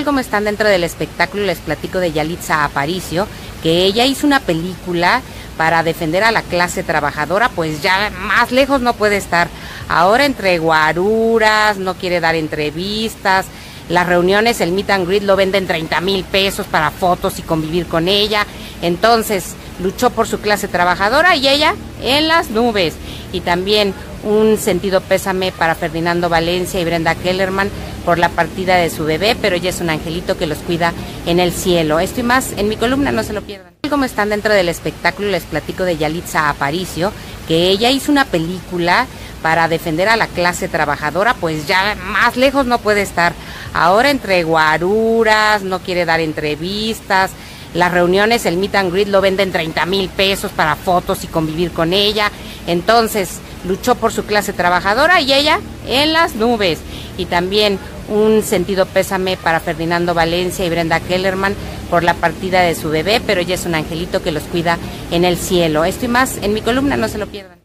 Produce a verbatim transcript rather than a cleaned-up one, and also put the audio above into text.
Como están dentro del espectáculo, les platico de Yalitza Aparicio, que ella hizo una película para defender a la clase trabajadora, pues ya más lejos no puede estar. Ahora entre guaruras, no quiere dar entrevistas, las reuniones, el meet and greet lo venden treinta mil pesos para fotos y convivir con ella. Entonces luchó por su clase trabajadora y ella en las nubes. Y también un sentido pésame para Ferdinando Valencia y Brenda Kellerman por la partida de su bebé, pero ella es un angelito que los cuida en el cielo. Esto y más en mi columna, no se lo pierdan. Como están dentro del espectáculo, les platico de Yalitza Aparicio, que ella hizo una película para defender a la clase trabajadora, pues ya más lejos no puede estar. Ahora entre guaruras, no quiere dar entrevistas, las reuniones, el meet and greet lo venden treinta mil pesos para fotos y convivir con ella. Entonces luchó por su clase trabajadora y ella en las nubes. Y también un sentido pésame para Ferdinando Valencia y Brenda Kellerman por la partida de su bebé, pero ella es un angelito que los cuida en el cielo. Esto y más en mi columna, no se lo pierdan.